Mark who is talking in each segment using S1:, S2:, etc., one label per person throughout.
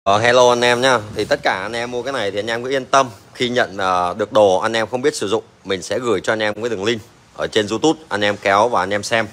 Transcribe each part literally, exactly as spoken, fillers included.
S1: Ờ, hello anh em nhá. Thì tất cả anh em mua cái này thì anh em cứ yên tâm. Khi nhận uh, được đồ anh em không biết sử dụng, mình sẽ gửi cho anh em cái đường link ở trên YouTube, anh em kéo và anh em xem.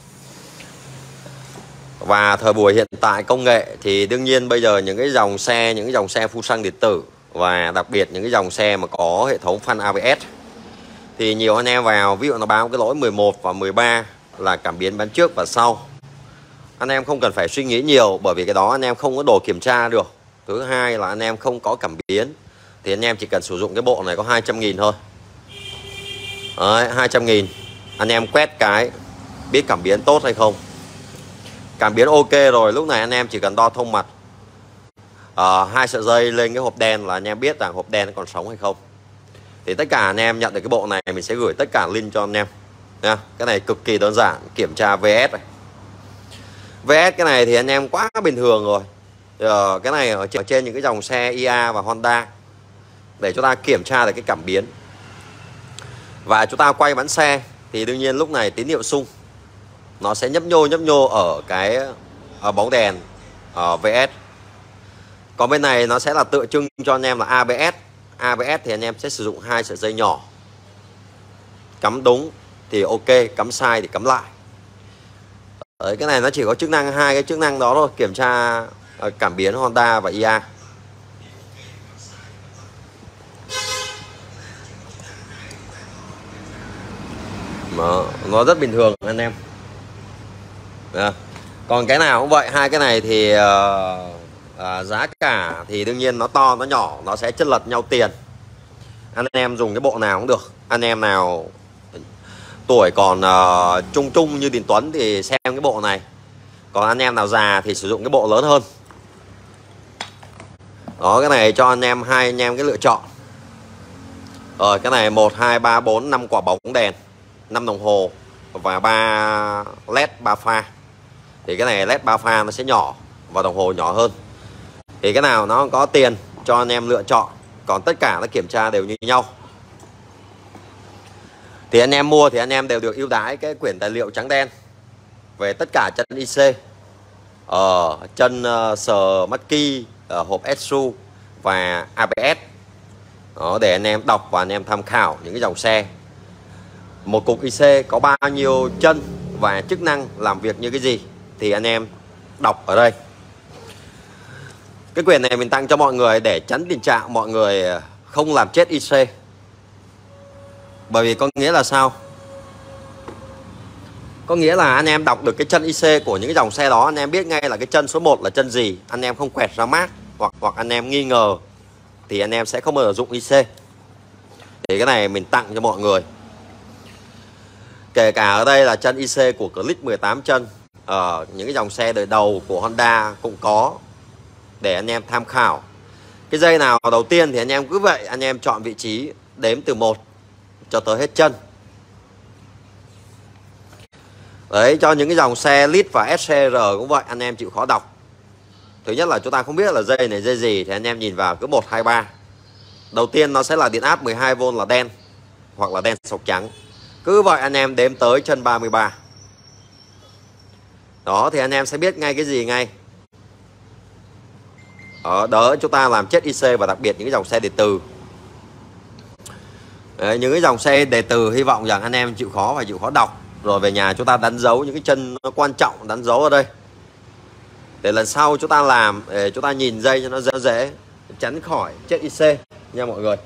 S1: Và thời buổi hiện tại công nghệ thì đương nhiên bây giờ những cái dòng xe, những cái dòng xe full xăng điện tử và đặc biệt những cái dòng xe mà có hệ thống phanh a bê ét thì nhiều anh em vào, ví dụ nó báo cái lỗi mười một và mười ba là cảm biến bán trước và sau. Anh em không cần phải suy nghĩ nhiều, bởi vì cái đó anh em không có đồ kiểm tra được. Thứ hai là anh em không có cảm biến thì anh em chỉ cần sử dụng cái bộ này có hai trăm nghìn thôi. Đấy, hai trăm nghìn anh em quét cái biết cảm biến tốt hay không. Cảm biến ok rồi, lúc này anh em chỉ cần đo thông mặt à, hai sợi dây lên cái hộp đen là anh em biết rằng hộp đen còn sống hay không. Thì tất cả anh em nhận được cái bộ này mình sẽ gửi tất cả link cho anh em nha. Cái này cực kỳ đơn giản, kiểm tra vê ét này. vê ét cái này thì anh em quá bình thường rồi. Ờ, cái này ở trên những cái dòng xe i a và Honda để chúng ta kiểm tra được cái cảm biến. Và chúng ta quay bánh xe thì đương nhiên lúc này tín hiệu xung nó sẽ nhấp nhô nhấp nhô ở cái ở bóng đèn ở vê ét. Còn bên này nó sẽ là tượng trưng cho anh em là a bê ét. a bê ét thì anh em sẽ sử dụng hai sợi dây nhỏ. Cắm đúng thì ok, cắm sai thì cắm lại. Đấy, cái này nó chỉ có chức năng hai cái chức năng đó thôi, kiểm tra cảm biến Honda và i a. Nó, nó rất bình thường anh em. À, còn cái nào cũng vậy, hai cái này thì uh, uh, giá cả thì đương nhiên nó to nó nhỏ nó sẽ chênh lệch nhau tiền. Anh em dùng cái bộ nào cũng được. Anh em nào tuổi còn uh, trung trung như Đình Tuấn thì xem cái bộ này. Còn anh em nào già thì sử dụng cái bộ lớn hơn. Đó, cái này cho anh em hai anh em cái lựa chọn. Rồi cái này một, hai, ba, bốn, năm quả bóng đèn, năm đồng hồ và ba led ba pha. Thì cái này led ba pha nó sẽ nhỏ và đồng hồ nhỏ hơn. Thì cái nào nó có tiền cho anh em lựa chọn. Còn tất cả nó kiểm tra đều như nhau. Thì anh em mua thì anh em đều được ưu đãi cái quyển tài liệu trắng đen về tất cả chân i xê, ờ, chân uh, sờ mắt ki, uh, hộp ét u và a bê ét. Đó, để anh em đọc và anh em tham khảo những cái dòng xe. Một cục i xê có bao nhiêu chân và chức năng làm việc như cái gì thì anh em đọc ở đây. Cái quyển này mình tặng cho mọi người để tránh tình trạng mọi người không làm chết i xê. Bởi vì có nghĩa là sao? Có nghĩa là anh em đọc được cái chân i xê của những cái dòng xe đó, anh em biết ngay là cái chân số một là chân gì. Anh em không quẹt ra mác hoặc hoặc anh em nghi ngờ thì anh em sẽ không bao giờ dụng i xê. Thì cái này mình tặng cho mọi người. Kể cả ở đây là chân i xê của Click mười tám chân, ở những cái dòng xe đời đầu của Honda cũng có, để anh em tham khảo. Cái dây nào đầu tiên thì anh em cứ vậy, anh em chọn vị trí đếm từ một cho tới hết chân. Đấy, cho những cái dòng xe Lite và ét xê rờ cũng vậy, anh em chịu khó đọc. Thứ nhất là chúng ta không biết là dây này dây gì thì anh em nhìn vào cứ một, hai, ba. Đầu tiên nó sẽ là điện áp mười hai vôn là đen hoặc là đen sọc trắng. Cứ vậy anh em đếm tới chân ba mươi ba. Đó thì anh em sẽ biết ngay cái gì ngay. Đó, đỡ chúng ta làm chết i xê và đặc biệt những cái dòng xe điện tử. Đấy, những cái dòng xe điện tử hy vọng rằng anh em chịu khó và chịu khó đọc. Rồi về nhà chúng ta đánh dấu những cái chân nó quan trọng, đánh dấu ở đây. Để lần sau chúng ta làm, để chúng ta nhìn dây cho nó dễ dễ, tránh khỏi chết i xê nha mọi người.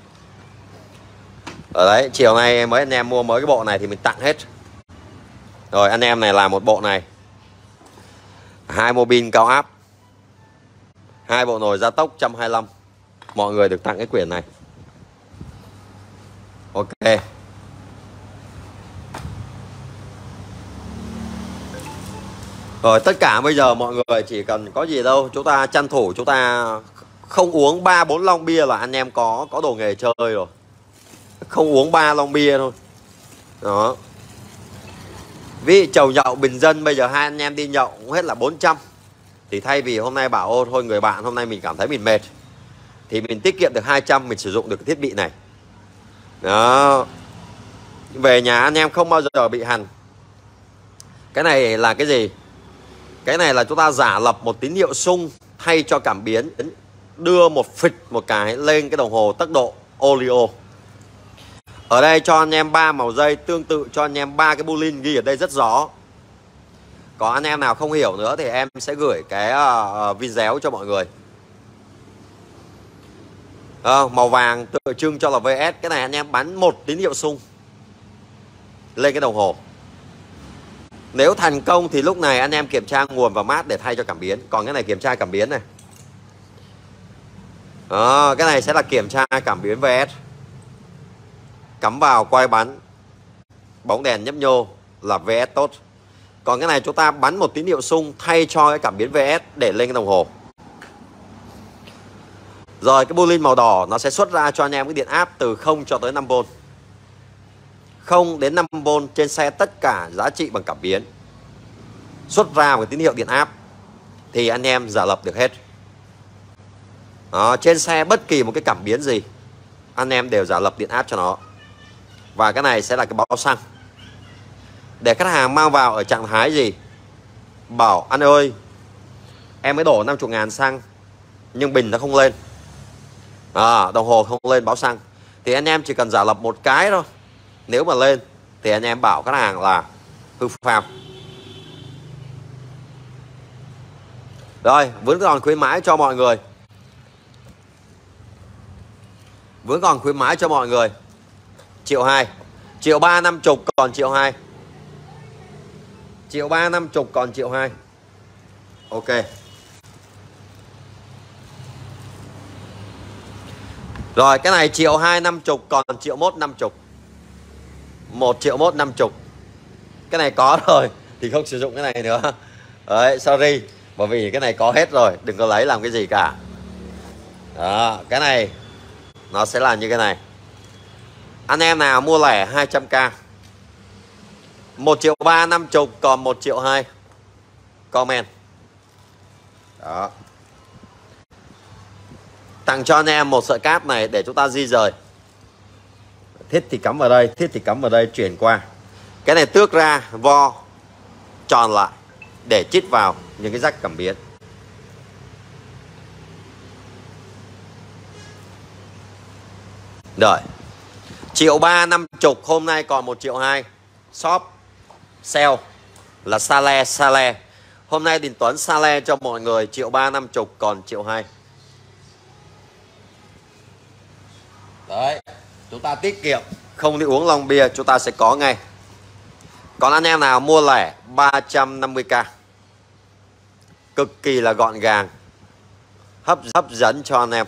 S1: Ở đấy, chiều nay mấy anh em mua mới cái bộ này thì mình tặng hết. Rồi anh em này làm một bộ này, hai mô bin cao áp, hai bộ nồi gia tốc một trăm hai mươi lăm. Mọi người được tặng cái quyển này. Ok. Rồi tất cả bây giờ mọi người chỉ cần có gì đâu, chúng ta tranh thủ chúng ta không uống ba bốn lon bia là anh em có có đồ nghề chơi rồi. Không uống ba lon bia thôi. Đó. Vì chầu nhậu bình dân bây giờ hai anh em đi nhậu cũng hết là bốn trăm. Thì thay vì hôm nay bảo ô thôi người bạn hôm nay mình cảm thấy mình mệt thì mình tiết kiệm được hai trăm, mình sử dụng được cái thiết bị này. Đó. Về nhà anh em không bao giờ bị hằn. Cái này là cái gì? Cái này là chúng ta giả lập một tín hiệu xung thay cho cảm biến, đưa một phịch một cái lên cái đồng hồ tốc độ Oleo. Ở đây cho anh em ba màu dây, tương tự cho anh em ba cái boolean ghi ở đây rất rõ. Có anh em nào không hiểu nữa thì em sẽ gửi cái uh, video cho mọi người. À, màu vàng tượng trưng cho là vê ét. Cái này anh em bắn một tín hiệu xung lên cái đồng hồ. Nếu thành công thì lúc này anh em kiểm tra nguồn và mát để thay cho cảm biến. Còn cái này kiểm tra cảm biến này. À, cái này sẽ là kiểm tra cảm biến vê ét. Cắm vào quay bắn, bóng đèn nhấp nhô là vê ét tốt. Còn cái này chúng ta bắn một tín hiệu xung thay cho cái cảm biến vê ét để lên cái đồng hồ. Rồi cái boolean màu đỏ nó sẽ xuất ra cho anh em cái điện áp từ không cho tới năm vôn. không đến năm vôn trên xe tất cả giá trị bằng cảm biến. Xuất ra một cái tín hiệu điện áp thì anh em giả lập được hết. Đó, trên xe bất kỳ một cái cảm biến gì anh em đều giả lập điện áp cho nó. Và cái này sẽ là cái báo xăng. Để khách hàng mang vào ở trạng thái gì? Bảo anh ơi, em mới đổ năm mươi ngàn xăng nhưng bình nó không lên, à, đồng hồ không lên báo xăng, thì anh em chỉ cần giả lập một cái thôi. Nếu mà lên thì anh em bảo khách hàng là hư phạm. Rồi vẫn còn khuyến mãi cho mọi người. Vẫn còn khuyến mãi cho mọi người triệu hai, triệu ba năm chục còn triệu hai, triệu ba năm chục còn triệu hai. Ok. Rồi cái này triệu hai năm chục còn triệu mốt năm chục, một triệu mốt năm chục. Cái này có rồi thì không sử dụng cái này nữa. Đấy, sorry, bởi vì cái này có hết rồi, đừng có lấy làm cái gì cả. Đó, cái này nó sẽ là như cái này. Anh em nào mua lẻ hai trăm k, một triệu ba năm chục còn một triệu hai, comment. Đó. Tặng cho anh em một sợi cáp này để chúng ta di rời. Thiết thì cắm vào đây, thiết thì cắm vào đây, chuyển qua. Cái này tước ra, vo tròn lại để chít vào những cái rắc cảm biến. Rồi, triệu ba năm chục hôm nay còn một triệu hai. Shop sale là Sale Sale. Hôm nay Đình Tuấn Sale cho mọi người triệu ba năm chục còn triệu hai. Đấy, chúng ta tiết kiệm, không đi uống lon bia, chúng ta sẽ có ngay. Còn anh em nào mua lẻ ba trăm năm mươi k, cực kỳ là gọn gàng, hấp hấp dẫn cho anh em.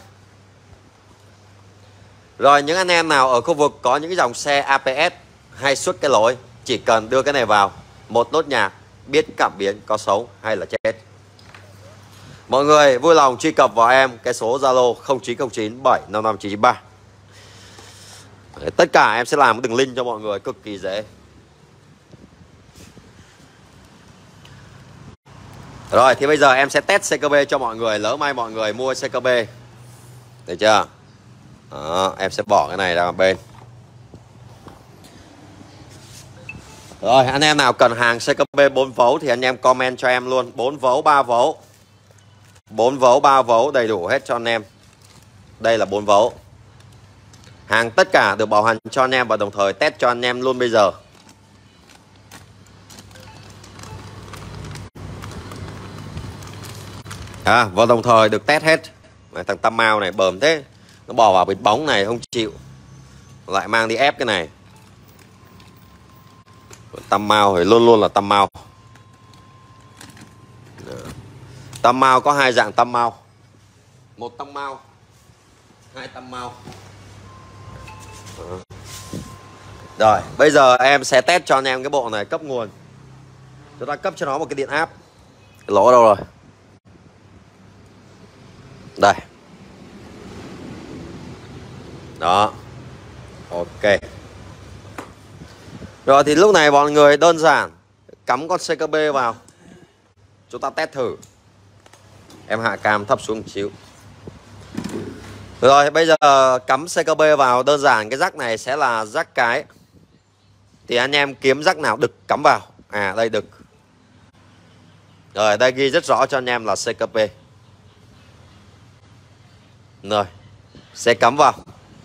S1: Rồi những anh em nào ở khu vực có những cái dòng xe a pê ét hay xuất cái lỗi, chỉ cần đưa cái này vào, một nốt nhạc biết cảm biến có xấu hay là chết. Mọi người vui lòng truy cập vào em cái số Zalo không chín không chín bảy năm năm chín chín ba. Tất cả em sẽ làm cái đường link cho mọi người, cực kỳ dễ. Rồi thì bây giờ em sẽ test xê ca bê cho mọi người. Lỡ may mọi người mua xê ca bê, được chưa? Đó, em sẽ bỏ cái này ra một bên. Rồi anh em nào cần hàng xê ca bê bốn vấu thì anh em comment cho em luôn. Bốn vấu, ba vấu, bốn vấu, ba vấu đầy đủ hết cho anh em. Đây là bốn vấu. Hàng tất cả được bảo hành cho anh em và đồng thời test cho anh em luôn bây giờ. À, và đồng thời được test hết. Này, thằng Tâm Mao này bờm thế, nó bỏ vào bịch bóng này không chịu, lại mang đi ép cái này. Tâm Mao thì luôn luôn là Tâm Mao. Tâm Mao có hai dạng Tâm Mao, một Tâm Mao, hai Tâm Mao. Rồi bây giờ em sẽ test cho anh em cái bộ này cấp nguồn. Chúng ta cấp cho nó một cái điện áp. Cái lỗ đâu rồi? Đây. Đó. Ok. Rồi thì lúc này bọn người đơn giản cắm con xê ca bê vào, chúng ta test thử. Em hạ cam thấp xuống một xíu. Rồi bây giờ cắm xê ca bê vào đơn giản. Cái rắc này sẽ là rắc cái, thì anh em kiếm rắc nào đực cắm vào. À đây đực. Rồi đây ghi rất rõ cho anh em là xê ca bê. Rồi, sẽ cắm vào.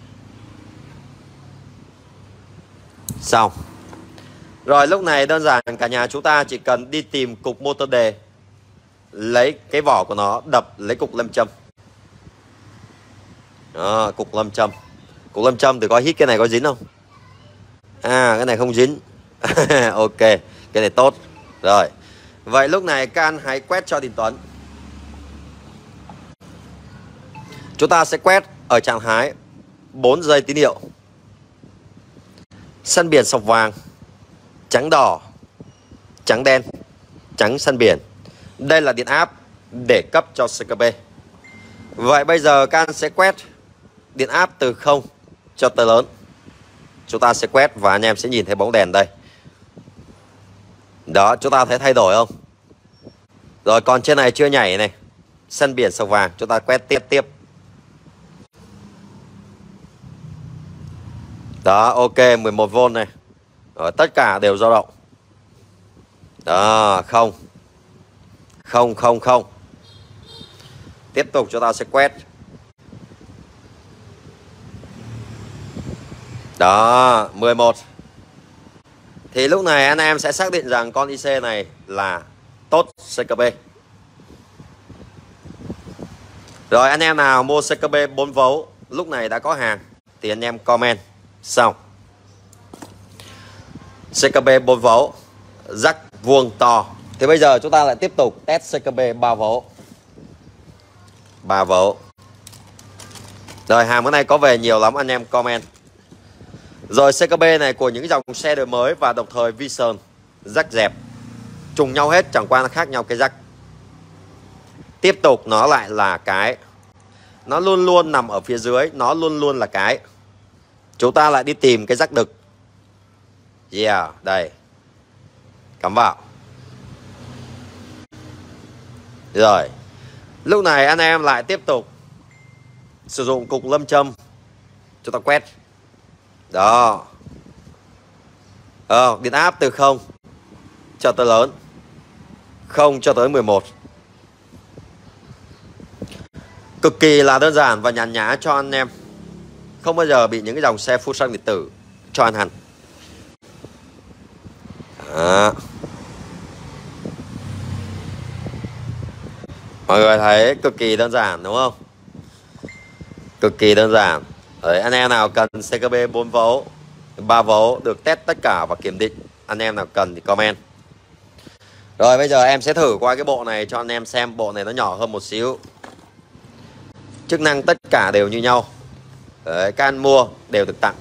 S1: Xong. Rồi lúc này đơn giản cả nhà chúng ta chỉ cần đi tìm cục motor đề, lấy cái vỏ của nó đập lấy cục lâm châm. Đó, cục lâm châm. Cục lâm châm thì có hít cái này có dính không? À, cái này không dính. Ok, cái này tốt. Rồi. Vậy lúc này các anh hãy quét cho Đình Tuấn. Chúng ta sẽ quét ở trạng thái bốn giây tín hiệu. Sân biển sọc vàng, trắng đỏ, trắng đen, trắng sân biển. Đây là điện áp để cấp cho xê ca bê. Vậy bây giờ các anh sẽ quét điện áp từ không cho tới lớn. Chúng ta sẽ quét và anh em sẽ nhìn thấy bóng đèn đây. Đó, chúng ta thấy thay đổi không? Rồi còn trên này chưa nhảy này. Sân biển sọc vàng, chúng ta quét tiếp tiếp. Đó, ok, mười một vôn này. Rồi, tất cả đều dao động. Đó, không. Không, không, không. Tiếp tục chúng ta sẽ quét. Đó, mười một. Thì lúc này anh em sẽ xác định rằng con i xê này là tốt xê ca bê. Rồi anh em nào mua xê ca bê bốn vấu lúc này đã có hàng thì anh em comment. Xong. xê ca bê bốn vấu, jack vuông to. Thì bây giờ chúng ta lại tiếp tục test xê ca bê ba vấu. ba vấu. Rồi hàng bữa nay có về nhiều lắm, anh em comment. Rồi xê ca bê này của những dòng xe đời mới và đồng thời Vision, jack dẹp trùng nhau hết, chẳng qua là khác nhau cái jack. Tiếp tục nó lại là cái, nó luôn luôn nằm ở phía dưới, nó luôn luôn là cái. Chúng ta lại đi tìm cái jack đực. Yeah, đây. Cắm vào. Rồi. Lúc này anh em lại tiếp tục sử dụng cục lâm châm. Chúng ta quét. Đó. Ờ, điện áp từ không cho tới lớn, không cho tới mười một. Cực kỳ là đơn giản và nhàn nhã cho anh em. Không bao giờ bị những cái dòng xe full xăng điện tử cho ăn hẳn. Đó. Mọi người thấy cực kỳ đơn giản đúng không? Cực kỳ đơn giản. Đấy, anh em nào cần xê ca bê bốn vấu, ba vấu được test tất cả và kiểm định, anh em nào cần thì comment. Rồi bây giờ em sẽ thử qua cái bộ này cho anh em xem. Bộ này nó nhỏ hơn một xíu. Chức năng tất cả đều như nhau. Đấy, các anh mua đều được tặng.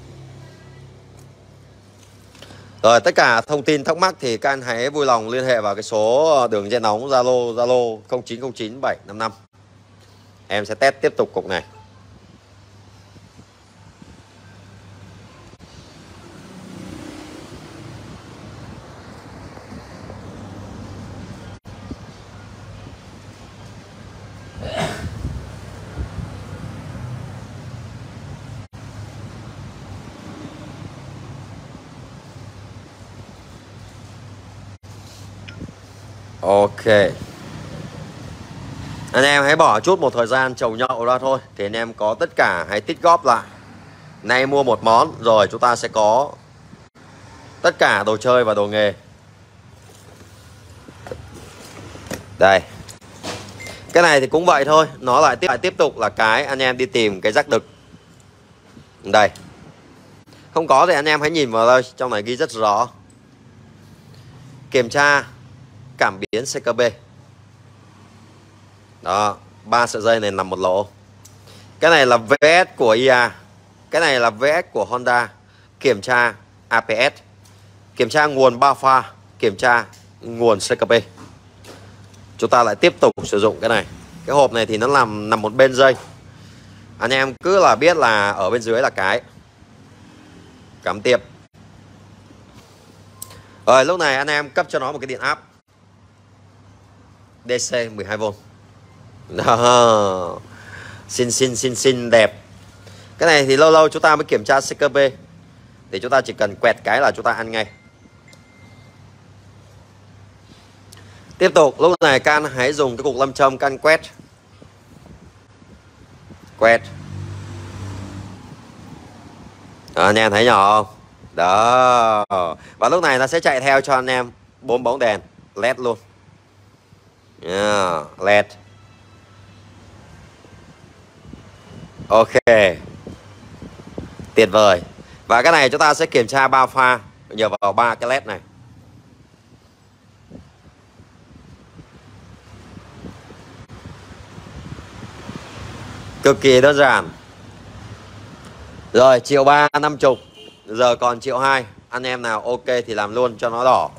S1: Rồi tất cả thông tin thắc mắc thì các anh hãy vui lòng liên hệ vào cái số đường dây nóng Zalo Zalo không chín không chín bảy năm năm. Em sẽ test tiếp tục cục này. Ok. Anh em hãy bỏ chút một thời gian chầu nhậu ra thôi. Thì anh em có tất cả hãy tích góp lại. Nay mua một món rồi chúng ta sẽ có tất cả đồ chơi và đồ nghề. Đây. Cái này thì cũng vậy thôi. Nó lại tiếp, lại tiếp tục là cái anh em đi tìm cái jack đực. Đây. Không có thì anh em hãy nhìn vào đây. Trong này ghi rất rõ. Kiểm tra cảm biến xê ca bê. Đó, ba sợi dây này nằm một lỗ. Cái này là vê ét của i a, cái này là vê ét của Honda. Kiểm tra a pê ét, kiểm tra nguồn ba pha, kiểm tra nguồn xê ca bê. Chúng ta lại tiếp tục sử dụng cái này. Cái hộp này thì nó nằm nằm một bên dây. Anh em cứ là biết là ở bên dưới là cái. Cắm tiếp. Rồi lúc này anh em cấp cho nó một cái điện áp đê xê mười hai vôn. Đó. Xin xin xin xin đẹp. Cái này thì lâu lâu chúng ta mới kiểm tra xê ca bê. Thì chúng ta chỉ cần quẹt cái là chúng ta ăn ngay. Tiếp tục lúc này can hãy dùng cái cục lâm châm can quét. quét. Đó, anh em thấy nhỏ không? Đó. Và lúc này nó sẽ chạy theo cho anh em bốn bóng đèn led luôn. Yeah, led. Ok. Tuyệt vời. Và cái này chúng ta sẽ kiểm tra ba pha nhờ vào ba cái led này. Cực kỳ đơn giản. Rồi triệu ba năm chục. Giờ còn triệu hai. Anh em nào ok thì làm luôn cho nó đỏ.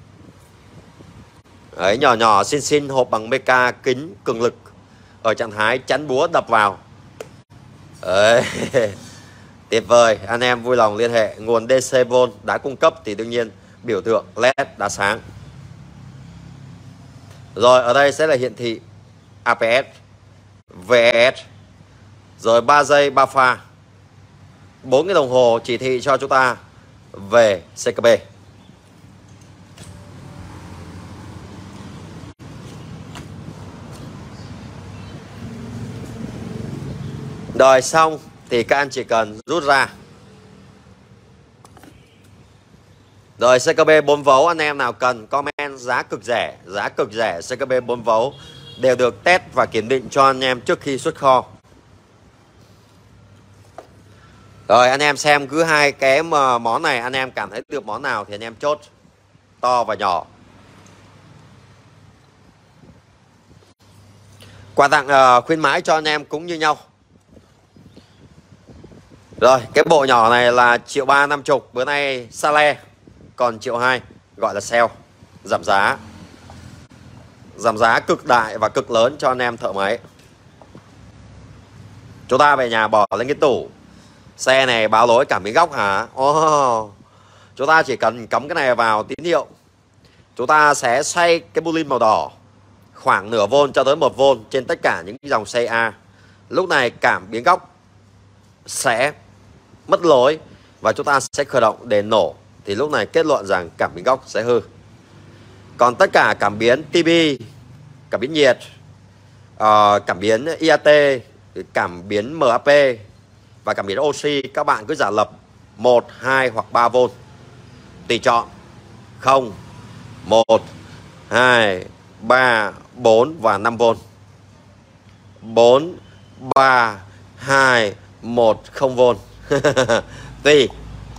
S1: Đấy, nhỏ nhỏ xin xin hộp bằng meca kính cường lực ở trạng thái chắn búa đập vào. Đấy. Tuyệt vời. Anh em vui lòng liên hệ. Nguồn đê xê volt đã cung cấp thì đương nhiên biểu tượng led đã sáng. Rồi ở đây sẽ là hiển thị a pê ét, vê e ét. Rồi ba giây ba pha. bốn cái đồng hồ chỉ thị cho chúng ta về xê ca bê. Rồi xong thì các anh chỉ cần rút ra. Rồi xê ca bê bốn vấu anh em nào cần comment giá cực rẻ, giá cực rẻ xê ca bê bốn vấu đều được test và kiểm định cho anh em trước khi xuất kho. Rồi anh em xem cứ hai cái món này anh em cảm thấy được món nào thì anh em chốt to và nhỏ. Quà tặng uh, khuyến mãi cho anh em cũng như nhau. Rồi cái bộ nhỏ này là triệu ba năm chục. Bữa nay Sale còn triệu hai, gọi là sale, giảm giá. Giảm giá cực đại và cực lớn cho anh em thợ máy. Chúng ta về nhà bỏ lên cái tủ. Xe này báo lỗi cảm biến góc hả? Oh, chúng ta chỉ cần cắm cái này vào tín hiệu. Chúng ta sẽ xoay cái boolean màu đỏ khoảng nửa volt cho tới một volt trên tất cả những dòng xe A. Lúc này cảm biến góc sẽ mất lối và chúng ta sẽ khởi động để nổ. Thì lúc này kết luận rằng cảm biến góc sẽ hư. Còn tất cả cảm biến tê bê, cảm biến nhiệt, uh, cảm biến i a tê, cảm biến em a pê và cảm biến oxy, các bạn cứ giả lập một, hai hoặc ba volt. Tùy chọn không, một, hai, ba, bốn và năm volt. bốn, ba, hai, một, không volt. Tùy.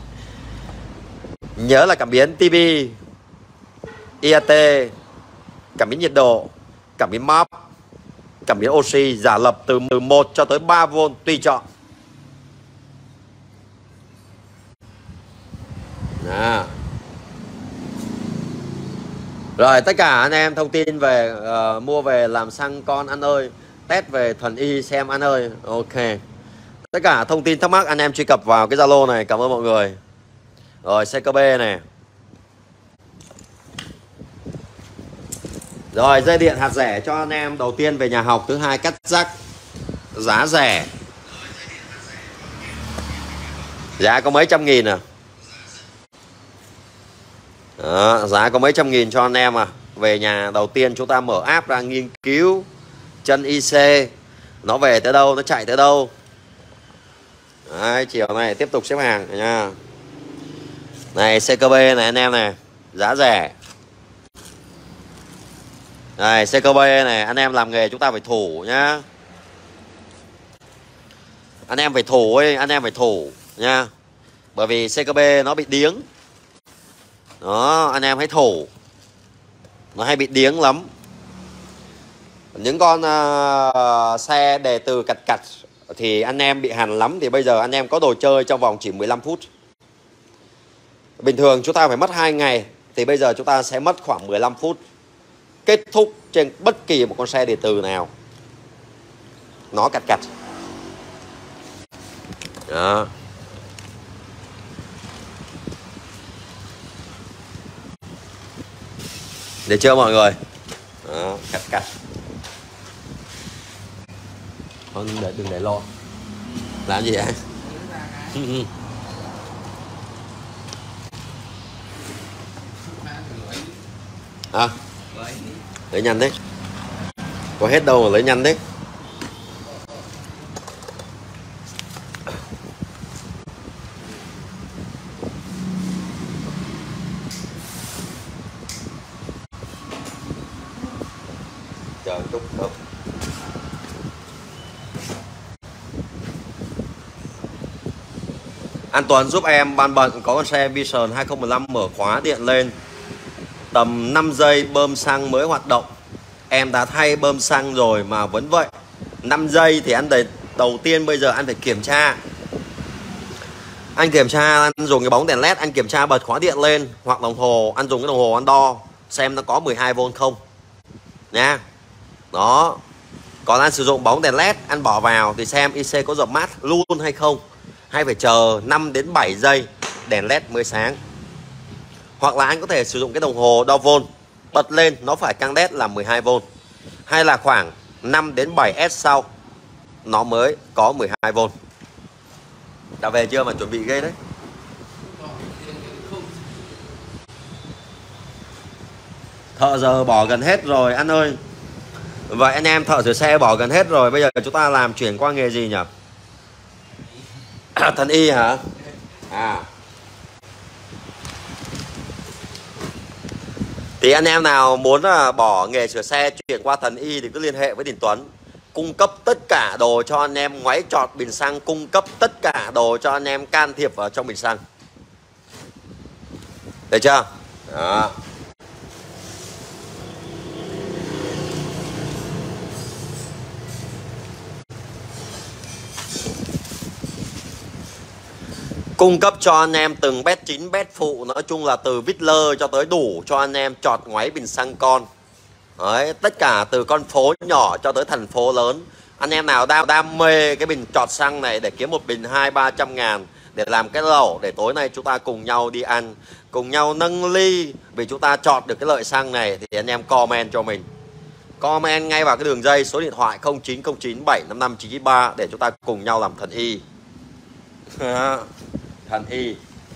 S1: Nhớ là cảm biến tê bê, i a tê, cảm biến nhiệt độ, cảm biến map, cảm biến oxy giả lập từ một cho tới ba volt tùy chọn. À. Rồi tất cả anh em thông tin về uh, mua về làm xăng con anh ơi, test về thuần y xem anh ơi. Ok. Tất cả thông tin thắc mắc anh em truy cập vào cái Zalo này. Cảm ơn mọi người. Rồi xê ca bê này. Rồi dây điện hạt rẻ cho anh em đầu tiên về nhà học. Thứ hai cắt rắc giá rẻ. Giá có mấy trăm nghìn à. Đó, giá có mấy trăm nghìn cho anh em à. Về nhà đầu tiên chúng ta mở app ra nghiên cứu chân i xê. Nó về tới đâu, nó chạy tới đâu. Đấy, chiều này tiếp tục xếp hàng nha. Này xê ca bê này anh em này, giá rẻ. Này xê ca bê này, anh em làm nghề chúng ta phải thủ nhá. Anh em phải thủ ấy, anh em phải thủ nha. Bởi vì xê ca bê nó bị điếng. Đó, anh em hãy thủ. Nó hay bị điếng lắm. Những con uh, xe đề từ cạch cạch thì anh em bị hằn lắm. Thì bây giờ anh em có đồ chơi trong vòng chỉ mười lăm phút. Bình thường chúng ta phải mất hai ngày, thì bây giờ chúng ta sẽ mất khoảng mười lăm phút kết thúc trên bất kỳ một con xe điện từ nào nó cạch cạch. Đó. Được chưa mọi người? Đó, cạch cạch. Thôi để, đừng để lo. Làm gì vậy? À, lấy nhanh đấy. Có hết đâu mà lấy nhanh đấy. túc không? Anh Tuấn giúp em ban bận có con xe Vision hai không một năm mở khóa điện lên tầm năm giây bơm xăng mới hoạt động. Em đã thay bơm xăng rồi mà vẫn vậy. năm giây thì anh đầu tiên bây giờ anh phải kiểm tra. Anh kiểm tra, anh dùng cái bóng đèn led, anh kiểm tra bật khóa điện lên hoặc đồng hồ, anh dùng cái đồng hồ anh đo xem nó có mười hai vôn không nha. Đó. Còn anh sử dụng bóng đèn led, anh bỏ vào thì xem i xê có dập mát luôn hay không, hay phải chờ năm đến bảy giây đèn led mới sáng. Hoặc là anh có thể sử dụng cái đồng hồ đo vôn, bật lên nó phải căng đét là mười hai vôn, hay là khoảng năm đến bảy S sau nó mới có mười hai vôn. Đã về chưa mà chuẩn bị ghê đấy. Thợ giờ bỏ gần hết rồi anh ơi. Vậy anh em thợ sửa xe bỏ gần hết rồi, bây giờ chúng ta làm chuyển qua nghề gì nhỉ? À, thần y hả? À. Thì anh em nào muốn bỏ nghề sửa xe chuyển qua thần y thì cứ liên hệ với Đình Tuấn. Cung cấp tất cả đồ cho anh em ngoáy trọt bình xăng, cung cấp tất cả đồ cho anh em can thiệp vào trong bình xăng. Được chưa? Đó. Cung cấp cho anh em từng bét chính bét phụ, nói chung là từ vít lơ cho tới đủ cho anh em chọt ngoáy bình xăng con. Đấy, tất cả từ con phố nhỏ cho tới thành phố lớn. Anh em nào đam, đam mê cái bình chọt xăng này để kiếm một bình hai ba trăm ngàn để làm cái lẩu, để tối nay chúng ta cùng nhau đi ăn, cùng nhau nâng ly vì chúng ta chọt được cái lợi xăng này, thì anh em comment cho mình. Comment ngay vào cái đường dây số điện thoại không chín không chín bảy năm năm chín chín ba để chúng ta cùng nhau làm thần y. Thần y.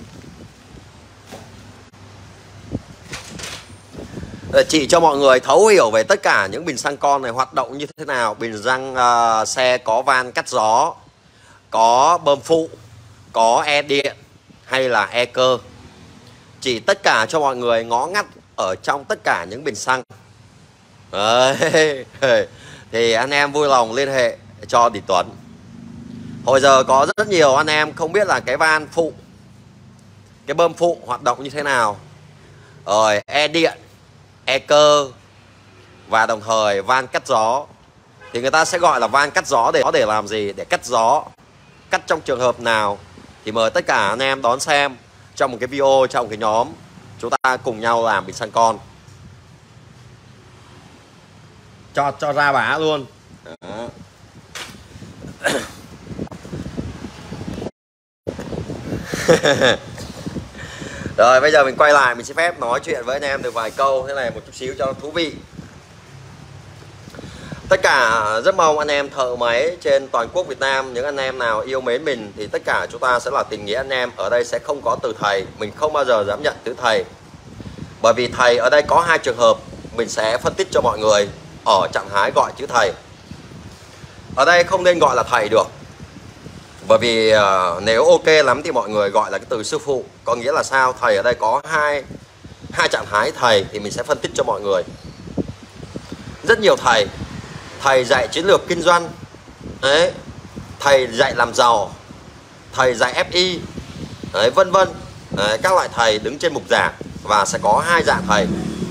S1: Chỉ cho mọi người thấu hiểu về tất cả những bình xăng con này hoạt động như thế nào. Bình xăng uh, xe có van cắt gió, có bơm phụ, có e điện hay là e cơ. Chỉ tất cả cho mọi người ngó ngắt ở trong tất cả những bình xăng. Đấy. Thì anh em vui lòng liên hệ cho Đình Tuấn. Hồi giờ có rất nhiều anh em không biết là cái van phụ, cái bơm phụ hoạt động như thế nào. Rồi e điện, e cơ và đồng thời van cắt gió. Thì người ta sẽ gọi là van cắt gió để có để làm gì? Để cắt gió. Cắt trong trường hợp nào thì mời tất cả anh em đón xem trong một cái video, trong cái nhóm chúng ta cùng nhau làm bình xăng con. Cho cho ra bá luôn. Đó. Rồi bây giờ mình quay lại, mình xin phép nói chuyện với anh em được vài câu thế này một chút xíu cho nó thú vị. Tất cả rất mong anh em thợ máy trên toàn quốc Việt Nam, những anh em nào yêu mến mình thì tất cả chúng ta sẽ là tình nghĩa anh em. Ở đây sẽ không có từ thầy, mình không bao giờ dám nhận từ thầy. Bởi vì thầy ở đây có hai trường hợp, mình sẽ phân tích cho mọi người ở trạng thái gọi chữ thầy. Ở đây không nên gọi là thầy được. Bởi vì uh, nếu ok lắm thì mọi người gọi là cái từ sư phụ. Có nghĩa là sao? Thầy ở đây có hai hai trạng thái thầy thì mình sẽ phân tích cho mọi người. Rất nhiều thầy, thầy dạy chiến lược kinh doanh, đấy, thầy dạy làm giàu, thầy dạy ép i, đấy, vân vân. Đấy, các loại thầy đứng trên mục giảng và sẽ có hai dạng thầy.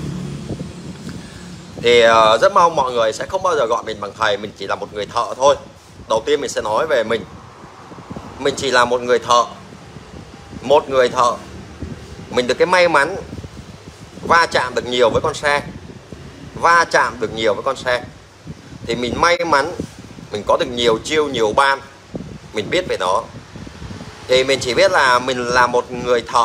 S1: Thì uh, rất mong mọi người sẽ không bao giờ gọi mình bằng thầy, mình chỉ là một người thợ thôi. Đầu tiên mình sẽ nói về mình. Mình chỉ là một người thợ. Một người thợ. Mình được cái may mắn va chạm được nhiều với con xe. Va chạm được nhiều với con xe. Thì mình may mắn, mình có được nhiều chiêu, nhiều ban. Mình biết về nó. Thì mình chỉ biết là mình là một người thợ.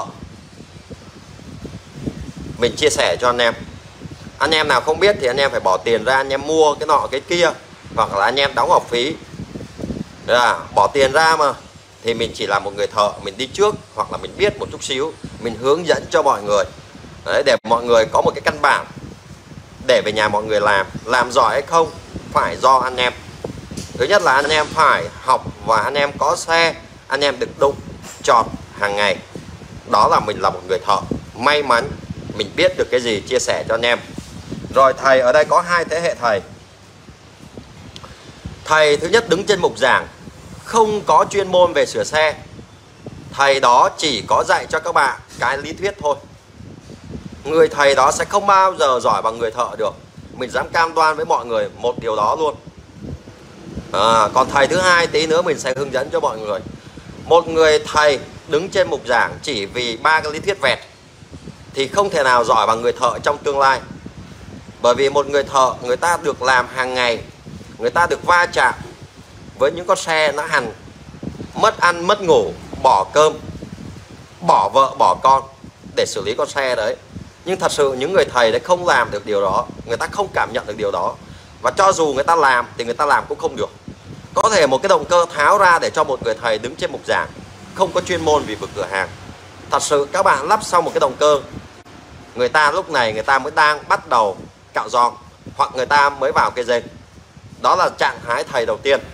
S1: Mình chia sẻ cho anh em. Anh em nào không biết thì anh em phải bỏ tiền ra, anh em mua cái nọ cái kia, hoặc là anh em đóng học phí. À, bỏ tiền ra mà. Thì mình chỉ là một người thợ, mình đi trước hoặc là mình biết một chút xíu, mình hướng dẫn cho mọi người. Đấy, để mọi người có một cái căn bản để về nhà mọi người làm. Làm giỏi hay không phải do anh em. Thứ nhất là anh em phải học và anh em có xe, anh em được đụng chọt hàng ngày. Đó là mình là một người thợ may mắn, mình biết được cái gì chia sẻ cho anh em. Rồi thầy ở đây có hai thế hệ thầy. Thầy thứ nhất đứng trên mục giảng không có chuyên môn về sửa xe. Thầy đó chỉ có dạy cho các bạn cái lý thuyết thôi. Người thầy đó sẽ không bao giờ giỏi bằng người thợ được. Mình dám cam đoan với mọi người một điều đó luôn. à, Còn thầy thứ hai tí nữa mình sẽ hướng dẫn cho mọi người. Một người thầy đứng trên mục giảng chỉ vì ba cái lý thuyết vẹt thì không thể nào giỏi bằng người thợ trong tương lai. Bởi vì một người thợ, người ta được làm hàng ngày, người ta được va chạm với những con xe nó hằn, mất ăn mất ngủ, bỏ cơm, bỏ vợ bỏ con để xử lý con xe đấy. Nhưng thật sự những người thầy đấy không làm được điều đó. Người ta không cảm nhận được điều đó. Và cho dù người ta làm thì người ta làm cũng không được. Có thể một cái động cơ tháo ra để cho một người thầy đứng trên mục giảng không có chuyên môn vì vực cửa hàng. Thật sự các bạn lắp xong một cái động cơ, người ta lúc này người ta mới đang bắt đầu cạo giòn, hoặc người ta mới vào cây dây. Đó là trạng thái thầy đầu tiên.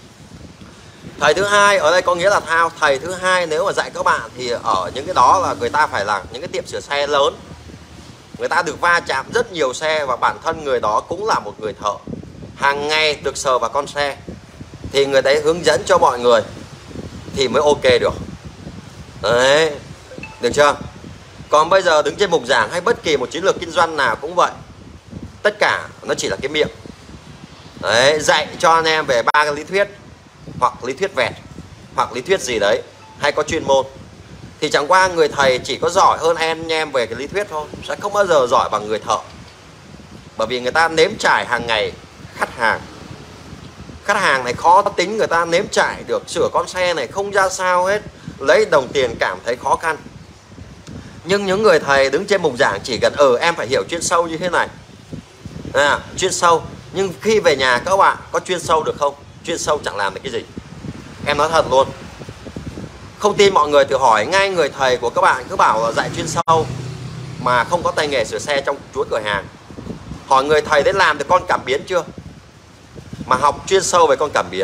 S1: Thầy thứ hai ở đây có nghĩa là thao. Thầy thứ hai nếu mà dạy các bạn thì ở những cái đó là người ta phải là những cái tiệm sửa xe lớn. Người ta được va chạm rất nhiều xe và bản thân người đó cũng là một người thợ, hàng ngày được sờ vào con xe, thì người đấy hướng dẫn cho mọi người thì mới ok được. Đấy, được chưa? Còn bây giờ đứng trên mục giảng hay bất kỳ một chiến lược kinh doanh nào cũng vậy. Tất cả nó chỉ là cái miệng. Đấy, dạy cho anh em về ba cái lý thuyết, hoặc lý thuyết vẹt, hoặc lý thuyết gì đấy, hay có chuyên môn, thì chẳng qua người thầy chỉ có giỏi hơn anh em về cái lý thuyết thôi, sẽ không bao giờ giỏi bằng người thợ. Bởi vì người ta nếm trải hàng ngày khách hàng. Khách hàng này khó tính, người ta nếm trải được, sửa con xe này không ra sao hết, lấy đồng tiền cảm thấy khó khăn. Nhưng những người thầy đứng trên mục giảng chỉ cần ừ em phải hiểu chuyên sâu như thế này, à, chuyên sâu. Nhưng khi về nhà các bạn có chuyên sâu được không? Chuyên sâu chẳng làm được cái gì. Em nói thật luôn. Không tin mọi người thử hỏi ngay người thầy của các bạn, cứ bảo là dạy chuyên sâu mà không có tay nghề sửa xe trong chuỗi cửa hàng. Hỏi người thầy đấy làm được con cảm biến chưa, mà học chuyên sâu về con cảm biến.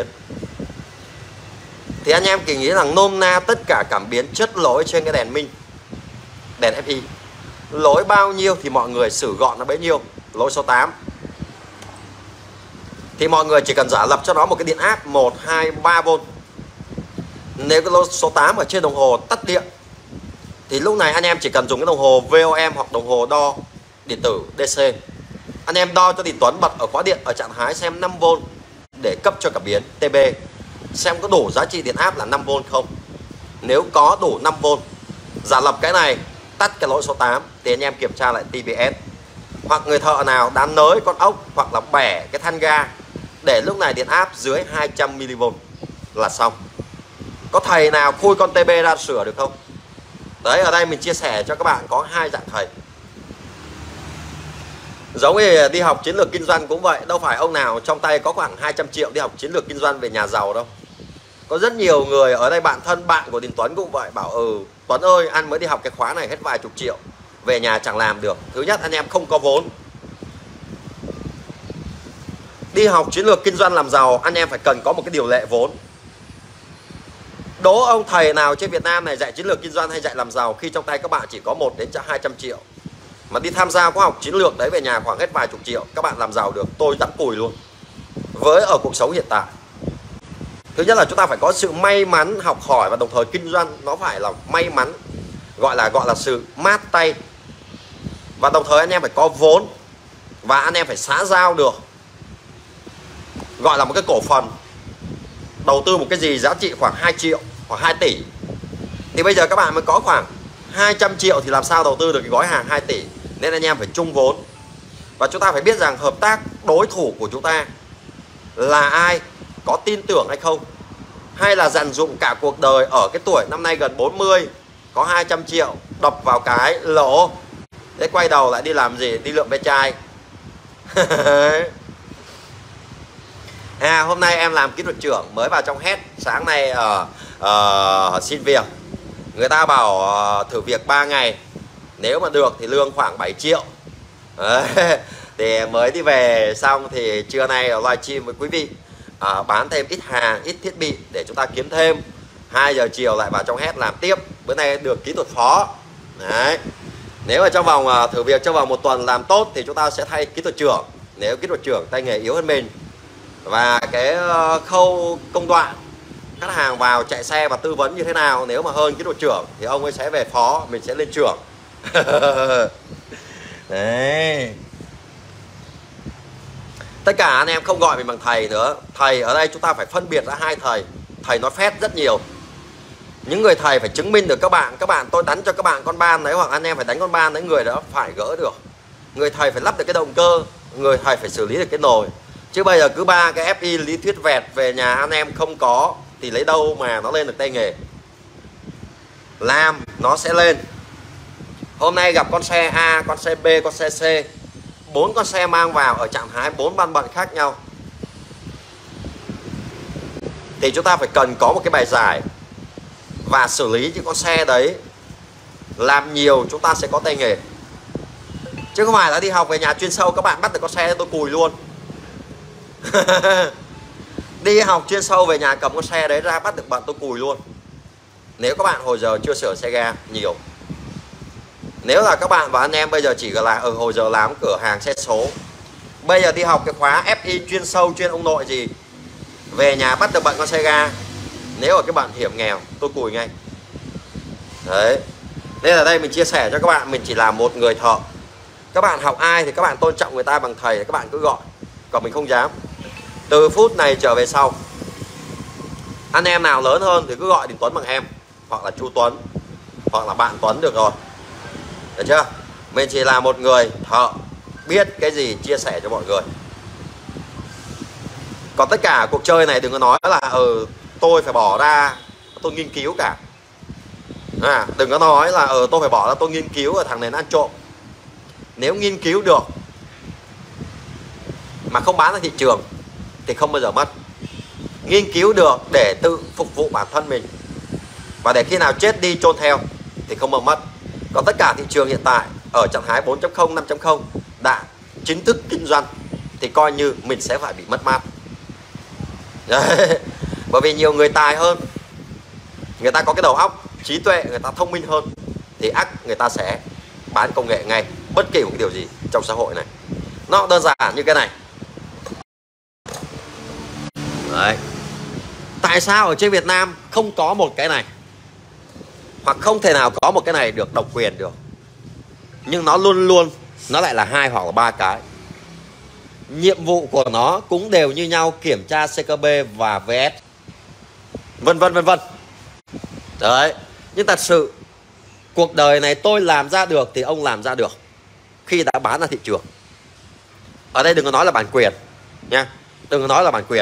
S1: Thì anh em kỳ nghĩ rằng nôm na tất cả cảm biến chất lỗi trên cái đèn minh, đèn ép i, lỗi bao nhiêu thì mọi người xử gọn nó bấy nhiêu. Lỗi số tám thì mọi người chỉ cần giả lập cho nó một cái điện áp một, hai, ba vôn. Nếu cái lỗi số tám ở trên đồng hồ tắt điện thì lúc này anh em chỉ cần dùng cái đồng hồ vê o em hoặc đồng hồ đo điện tử đê xê. Anh em đo cho Đình Tuấn bật ở khóa điện ở trạng thái xem năm vôn để cấp cho cảm biến tê bê, xem có đủ giá trị điện áp là năm vôn không. Nếu có đủ năm vôn, giả lập cái này, tắt cái lỗi số tám thì anh em kiểm tra lại tê bê ét. Hoặc người thợ nào đán nới con ốc hoặc là bẻ cái than ga để lúc này điện áp dưới hai trăm mi li vôn là xong. Có thầy nào khui con tê bê ra sửa được không? Đấy, ở đây mình chia sẻ cho các bạn có hai dạng thầy. Giống như đi học chiến lược kinh doanh cũng vậy. Đâu phải ông nào trong tay có khoảng hai trăm triệu đi học chiến lược kinh doanh về nhà giàu đâu. Có rất nhiều người ở đây, bạn thân bạn của Đình Tuấn cũng vậy, bảo ừ Tuấn ơi anh mới đi học cái khóa này hết vài chục triệu, về nhà chẳng làm được. Thứ nhất anh em không có vốn. Đi học chiến lược kinh doanh làm giàu anh em phải cần có một cái điều lệ vốn. Đố ông thầy nào trên Việt Nam này dạy chiến lược kinh doanh hay dạy làm giàu khi trong tay các bạn chỉ có một đến hai trăm triệu, mà đi tham gia khóa học chiến lược đấy về nhà khoảng hết vài chục triệu, các bạn làm giàu được, tôi dám cùi luôn. Với ở cuộc sống hiện tại, thứ nhất là chúng ta phải có sự may mắn học hỏi, và đồng thời kinh doanh nó phải là may mắn, gọi là gọi là sự mát tay. Và đồng thời anh em phải có vốn, và anh em phải xã giao được, gọi là một cái cổ phần. Đầu tư một cái gì giá trị khoảng hai triệu hoặc hai tỷ, thì bây giờ các bạn mới có khoảng hai trăm triệu thì làm sao đầu tư được cái gói hàng hai tỷ. Nên anh em phải chung vốn. Và chúng ta phải biết rằng hợp tác đối thủ của chúng ta là ai, có tin tưởng hay không, hay là dành dụng cả cuộc đời ở cái tuổi năm nay gần bốn mươi, có hai trăm triệu đập vào cái lỗ, thế quay đầu lại đi làm gì? Đi lượm ve chai. À, hôm nay em làm kỹ thuật trưởng mới vào trong hết. Sáng nay ở uh, uh, xin việc, người ta bảo uh, thử việc ba ngày, nếu mà được thì lương khoảng bảy triệu. Đấy. Thì mới đi về xong thì trưa nay ở livestream với quý vị, uh, bán thêm ít hàng, ít thiết bị để chúng ta kiếm thêm. Hai giờ chiều lại vào trong hết làm tiếp. Bữa nay được kỹ thuật phó. Đấy. Nếu mà trong vòng uh, thử việc trong vòng một tuần làm tốt thì chúng ta sẽ thay kỹ thuật trưởng. Nếu kỹ thuật trưởng tay nghề yếu hơn mình, Và cái khâu công đoạn khách hàng vào chạy xe và tư vấn như thế nào, nếu mà hơn cái đội trưởng thì ông ấy sẽ về phó, mình sẽ lên trưởng. Đấy. Tất cả anh em không gọi mình bằng thầy nữa. Thầy ở đây chúng ta phải phân biệt ra hai thầy. Thầy nói phét rất nhiều. Những người thầy phải chứng minh được các bạn. Các bạn tôi đánh cho các bạn con ban đấy, hoặc anh em phải đánh con ban đấy, người đó phải gỡ được. Người thầy phải lắp được cái động cơ, người thầy phải xử lý được cái nồi. Chứ bây giờ cứ ba cái ép i lý thuyết vẹt về nhà anh em không có thì lấy đâu mà nó lên được tay nghề. Làm nó sẽ lên. Hôm nay gặp con xe A, con xe B, con xe C, bốn con xe mang vào ở trạng thái bốn ban bận khác nhau, thì chúng ta phải cần có một cái bài giải và xử lý những con xe đấy. Làm nhiều chúng ta sẽ có tay nghề, chứ không phải là đi học về nhà chuyên sâu các bạn bắt được con xe tôi cùi luôn. Đi học chuyên sâu về nhà cầm con xe đấy ra bắt được bạn tôi cùi luôn. Nếu các bạn hồi giờ chưa sửa xe ga nhiều. Nếu là các bạn và anh em bây giờ chỉ là ở hồi giờ làm cửa hàng xe số, bây giờ đi học cái khóa ép i chuyên sâu chuyên ông nội gì, về nhà bắt được bạn con xe ga, nếu ở cái bạn hiểm nghèo tôi cùi ngay. Đấy. Nên là đây mình chia sẻ cho các bạn, mình chỉ là một người thợ. Các bạn học ai thì các bạn tôn trọng người ta bằng thầy, các bạn cứ gọi. Còn mình không dám. Từ phút này trở về sau, anh em nào lớn hơn thì cứ gọi Đình Tuấn bằng em, hoặc là chú Tuấn, hoặc là bạn Tuấn được rồi. Được chưa? Mình chỉ là một người thợ, biết cái gì chia sẻ cho mọi người. Còn tất cả cuộc chơi này đừng có nói là ừ, tôi phải bỏ ra tôi nghiên cứu cả. À, đừng có nói là ừ, tôi phải bỏ ra tôi nghiên cứu ở thằng này nó ăn trộm. Nếu nghiên cứu được mà không bán ra thị trường thì không bao giờ mất. Nghiên cứu được để tự phục vụ bản thân mình, và để khi nào chết đi chôn theo thì không bao mất. Còn tất cả thị trường hiện tại ở trạng thái bốn chấm không, năm chấm không đã chính thức kinh doanh thì coi như mình sẽ phải bị mất mát. Đấy. Bởi vì nhiều người tài hơn, người ta có cái đầu óc trí tuệ, người ta thông minh hơn, thì ắt người ta sẽ bán công nghệ ngay bất kỳ một cái điều gì trong xã hội này. Nó đơn giản như cái này. Đấy. Tại sao ở trên Việt Nam không có một cái này, hoặc không thể nào có một cái này được độc quyền được, nhưng nó luôn luôn nó lại là hai hoặc là ba cái. Nhiệm vụ của nó cũng đều như nhau, kiểm tra xê ca bê và vê ét, vân vân vân vân. Đấy. Nhưng thật sự cuộc đời này tôi làm ra được thì ông làm ra được khi đã bán ra thị trường. Ở đây đừng có nói là bản quyền nha, đừng có nói là bản quyền.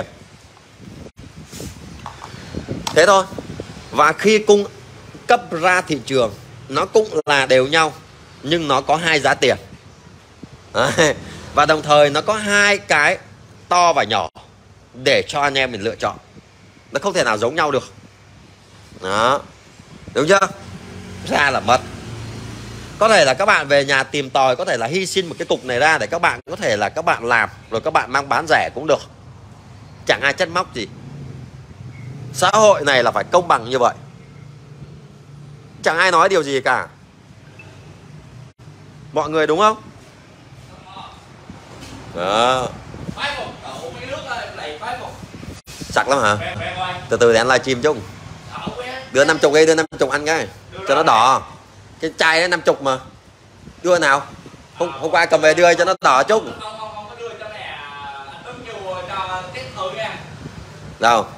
S1: Thế thôi. Và khi cung cấp ra thị trường nó cũng là đều nhau, nhưng nó có hai giá tiền. Đấy. Và đồng thời nó có hai cái to và nhỏ để cho anh em mình lựa chọn. Nó không thể nào giống nhau được. Đó. Đúng chưa? Ra là mất. Có thể là các bạn về nhà tìm tòi, có thể là hy sinh một cái cục này ra để các bạn có thể là các bạn làm, rồi các bạn mang bán rẻ cũng được. Chẳng ai trách móc gì. Xã hội này là phải công bằng như vậy. Chẳng ai nói điều gì cả. Mọi người đúng không? Đó. Sặc lắm hả? Từ từ để ăn livestream chung. Đưa năm chục đi, đưa năm chục ăn cái cho nó đỏ. Cái chai đấy năm chục mà. Đưa nào? Hôm, hôm qua cầm về đưa cho nó đỏ chút. Đâu?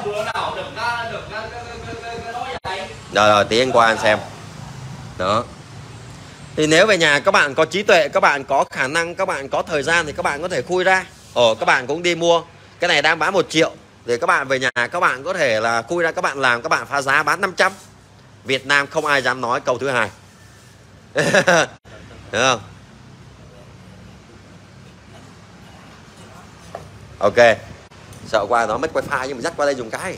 S1: Rồi rồi tí anh qua anh xem. Đó. Thì nếu về nhà các bạn có trí tuệ, các bạn có khả năng, các bạn có thời gian thì các bạn có thể khui ra. Ồ, các bạn cũng đi mua. Cái này đang bán một triệu. Thì các bạn về nhà các bạn có thể là khui ra, các bạn làm, các bạn phá giá bán năm trăm. Việt Nam không ai dám nói câu thứ hai. Được không? Ok. Sợ qua nó mất wifi nhưng mà dắt qua đây dùng cái.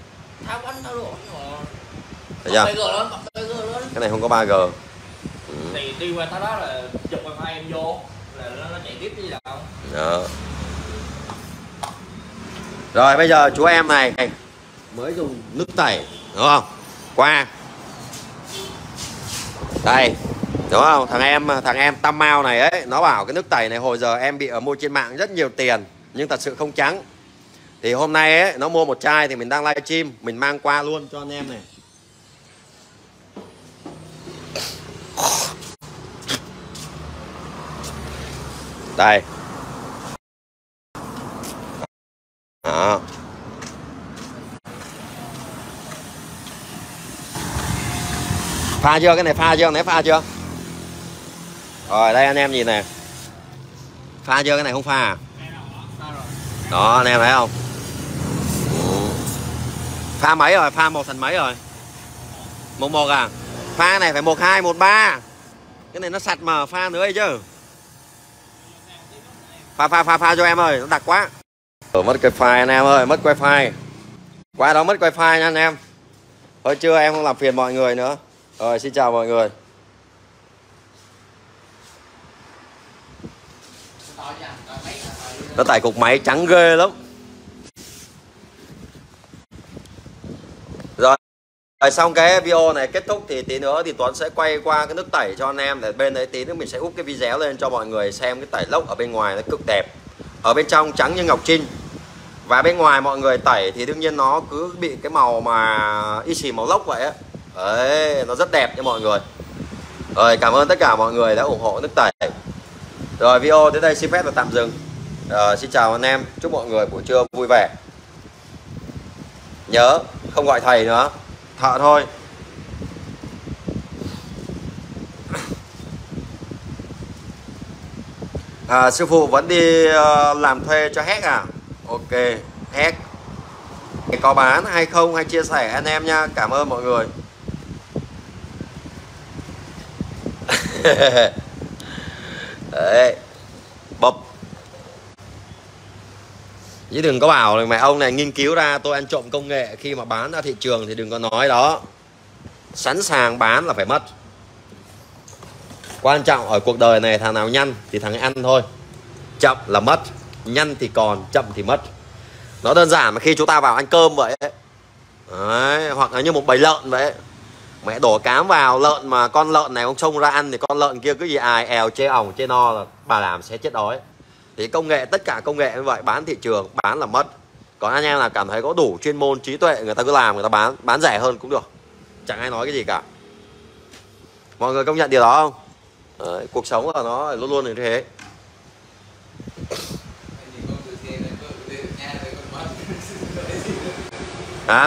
S1: Thấy chưa? Cái này không có ba G. Ừ.
S2: Thì đi qua tới đó là chụp wifi em vô là nó chạy tiếp chứ gì đâu.
S1: Đó. Rồi bây giờ chú em này mới dùng nước tẩy, đúng không? Qua đây, đúng không? Thằng em thằng em Tam Mao này ấy, nó bảo cái nước tẩy này hồi giờ em bị ở mua trên mạng rất nhiều tiền, nhưng thật sự không trắng. Thì hôm nay ấy, nó mua một chai thì mình đang livestream, mình mang qua luôn cho anh em này. Đây. Đó. Pha chưa? Cái này pha chưa? Nãy pha chưa? Rồi đây anh em nhìn này. Pha chưa? Cái này không pha à? Đó anh em thấy không? Pha mấy rồi? Pha một thành mấy rồi? Một một à? Pha này phải một hai một ba. Cái này nó sạch mà, pha nữa ấy chứ. Pha pha pha pha cho em ơi, nó đặc quá. Ở mất wifi anh em ơi, mất wifi. Qua đó mất wifi nha anh em. Thôi chưa, em không làm phiền mọi người nữa. Rồi xin chào mọi người. Nó tải cục máy trắng ghê lắm. Rồi, rồi xong cái video này kết thúc thì tí nữa thì Tuấn sẽ quay qua cái nước tẩy cho anh em, để bên đấy tí nữa mình sẽ úp cái video lên cho mọi người xem cái tẩy lốc ở bên ngoài nó cực đẹp. Ở bên trong trắng như ngọc trinh. Và bên ngoài mọi người tẩy thì đương nhiên nó cứ bị cái màu mà y xì màu lốc vậy á. Đấy, nó rất đẹp nha mọi người. Rồi cảm ơn tất cả mọi người đã ủng hộ nước tẩy. Rồi video tới đây xin phép là tạm dừng. Rồi, xin chào anh em, chúc mọi người buổi trưa vui vẻ. Nhớ không gọi thầy nữa, thợ thôi. À, sư phụ vẫn đi uh, làm thuê cho Hack à? Ok, Hack có bán hay không, hay chia sẻ anh em nha. Cảm ơn mọi người. Đấy, bập. Chứ đừng có bảo là mẹ ông này nghiên cứu ra tôi ăn trộm công nghệ, khi mà bán ra thị trường thì đừng có nói đó. Sẵn sàng bán là phải mất. Quan trọng ở cuộc đời này thằng nào nhanh thì thằng ấy ăn thôi. Chậm là mất, nhanh thì còn, chậm thì mất. Nó đơn giản mà khi chúng ta vào ăn cơm vậy ấy. Đấy, hoặc là như một bầy lợn vậy. Mẹ đổ cám vào lợn mà con lợn này ông trông ra ăn thì con lợn kia cứ gì ài èo chê ỏng chê no là bà làm sẽ chết đói. Thì công nghệ, tất cả công nghệ như vậy, bán thị trường, bán là mất. Còn anh em là cảm thấy có đủ chuyên môn, trí tuệ, người ta cứ làm, người ta bán, bán rẻ hơn cũng được. Chẳng ai nói cái gì cả. Mọi người công nhận điều đó không? Đấy, cuộc sống là nó luôn luôn như thế. Hả?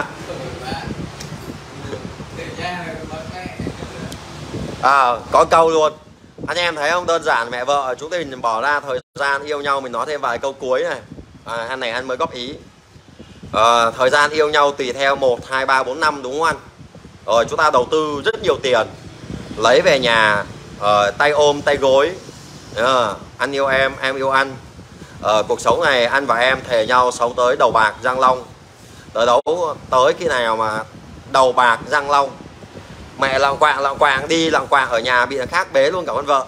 S1: À, có câu luôn. Anh em thấy không, đơn giản mẹ vợ chúng mình bỏ ra thời gian yêu nhau, mình nói thêm vài câu cuối này. À, anh này anh mới góp ý. À, thời gian yêu nhau tùy theo một, hai, ba, bốn năm đúng không anh? Rồi chúng ta đầu tư rất nhiều tiền, lấy về nhà, uh, tay ôm tay gối, uh, anh yêu em, em yêu anh. Uh, cuộc sống này anh và em thề nhau sống tới đầu bạc răng long. Tới đấu tới khi nào mà đầu bạc răng long, mẹ lạng quạng lạng quạng đi lạng quạng ở nhà bị thằng khác bế luôn cả con vợ.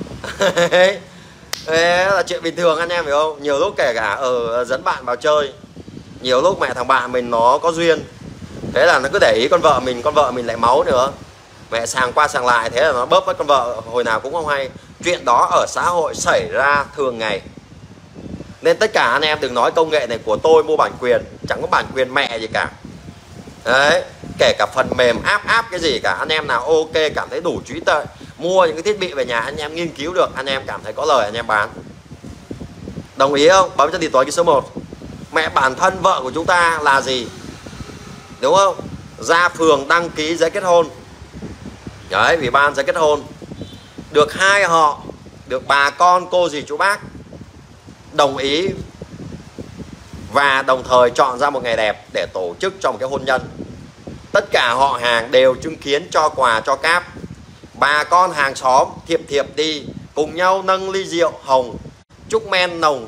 S1: Thế là chuyện bình thường anh em hiểu không? Nhiều lúc kể cả ở dẫn bạn vào chơi, nhiều lúc mẹ thằng bạn mình nó có duyên, thế là nó cứ để ý con vợ mình, con vợ mình lại máu nữa, mẹ sàng qua sàng lại, thế là nó bóp với con vợ hồi nào cũng không hay. Chuyện đó ở xã hội xảy ra thường ngày. Nên tất cả anh em đừng nói công nghệ này của tôi mua bản quyền, chẳng có bản quyền mẹ gì cả. Đấy, kể cả phần mềm áp áp cái gì cả. Anh em nào ok cảm thấy đủ trí tuệ, mua những cái thiết bị về nhà anh em nghiên cứu được, anh em cảm thấy có lời anh em bán. Đồng ý không? Bấm cho Đi Tuấn cái số một. Mẹ bản thân vợ của chúng ta là gì? Đúng không? Ra phường đăng ký giấy kết hôn. Đấy, ủy ban giấy kết hôn. Được hai họ, được bà con cô dì chú bác đồng ý và đồng thời chọn ra một ngày đẹp để tổ chức cho một cái hôn nhân. Tất cả họ hàng đều chứng kiến, cho quà cho cáp. Bà con hàng xóm thiệp thiệp đi, cùng nhau nâng ly rượu hồng, chúc men nồng.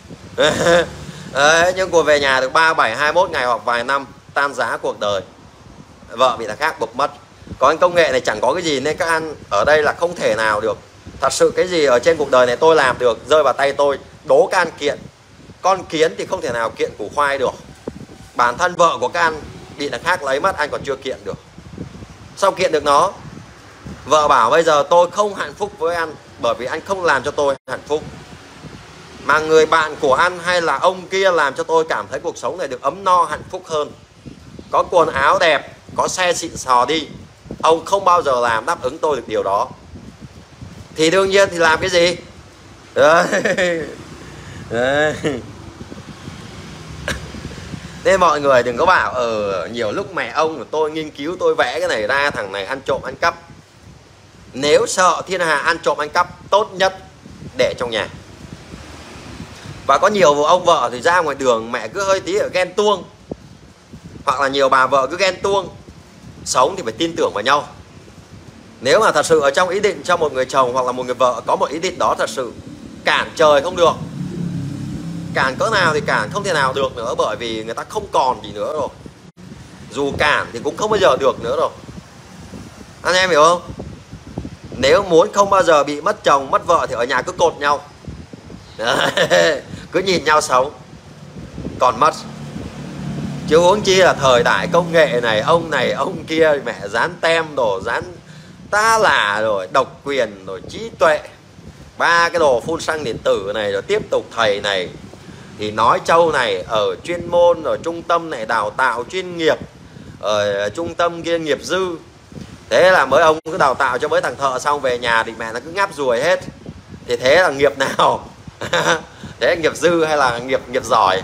S1: Đấy, nhưng cô về nhà được ba, bảy, hai mươi mốt ngày hoặc vài năm, tan giá cuộc đời. Vợ bị thằng khác bục mất. Còn công nghệ này chẳng có cái gì, nên các anh ở đây là không thể nào được. Thật sự cái gì ở trên cuộc đời này tôi làm được, rơi vào tay tôi, đố các anh kiện. Con kiến thì không thể nào kiện củ khoai được. Bản thân vợ của các anh bị thằng khác lấy mất, anh còn chưa kiện được. Sao kiện được nó? Vợ bảo bây giờ tôi không hạnh phúc với anh, bởi vì anh không làm cho tôi hạnh phúc. Mà người bạn của anh hay là ông kia làm cho tôi cảm thấy cuộc sống này được ấm no hạnh phúc hơn. Có quần áo đẹp, có xe xịn sò đi, ông không bao giờ làm đáp ứng tôi được điều đó. Thì đương nhiên thì làm cái gì? Đấy. Đấy. Nên mọi người đừng có bảo ở ờ, nhiều lúc mẹ ông của tôi nghiên cứu tôi vẽ cái này ra, thằng này ăn trộm ăn cắp. Nếu sợ thiên hạ ăn trộm ăn cắp, tốt nhất để trong nhà. Và có nhiều ông vợ thì ra ngoài đường mẹ cứ hơi tí ở ghen tuông, hoặc là nhiều bà vợ cứ ghen tuông. Sống thì phải tin tưởng vào nhau. Nếu mà thật sự ở trong ý định cho một người chồng hoặc là một người vợ có một ý định đó thật sự, cản trời không được, cản cỡ nào thì cản không thể nào được nữa, bởi vì người ta không còn gì nữa rồi. Dù cản thì cũng không bao giờ được nữa rồi. Anh em hiểu không? Nếu muốn không bao giờ bị mất chồng mất vợ thì ở nhà cứ cột nhau. Đấy. Cứ nhìn nhau sống, còn mất. Chứ huống chi là thời đại công nghệ này, ông này ông kia mẹ dán tem đồ, dán ta là rồi độc quyền rồi trí tuệ, ba cái đồ phun xăng điện tử này, rồi tiếp tục thầy này thì nói châu này ở chuyên môn, rồi trung tâm này đào tạo chuyên nghiệp, ở trung tâm kia nghiệp dư. Thế là mới ông cứ đào tạo cho mấy thằng thợ xong về nhà thì mẹ nó cứ ngáp ruồi hết. Thì thế là nghiệp nào? Thế nghiệp dư hay là nghiệp nghiệp giỏi?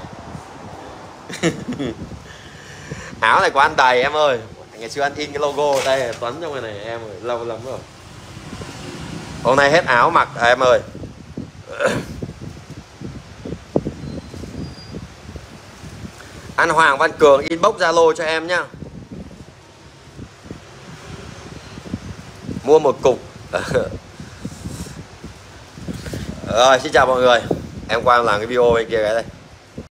S1: Áo này của anh đầy em ơi. Ngày xưa anh in cái logo đây Tuấn trong này này em ơi, lâu lắm rồi. Hôm nay hết áo mặc à, em ơi. Anh Hoàng Văn Cường inbox Zalo cho em nhá. Mua một cục. Rồi, xin chào mọi người. Em qua làm cái video bên kia cái đây.